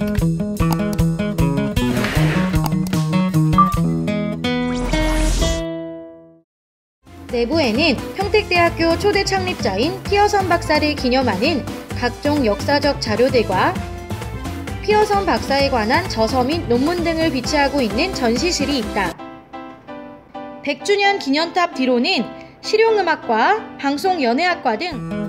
내부에는 평택대학교 초대 창립자인 피어선 박사를 기념하는 각종 역사적 자료들과 피어선 박사에 관한 저서 및 논문 등을 비치하고 있는 전시실이 있다. 100주년 기념탑 뒤로는 실용음악과 방송연예학과 등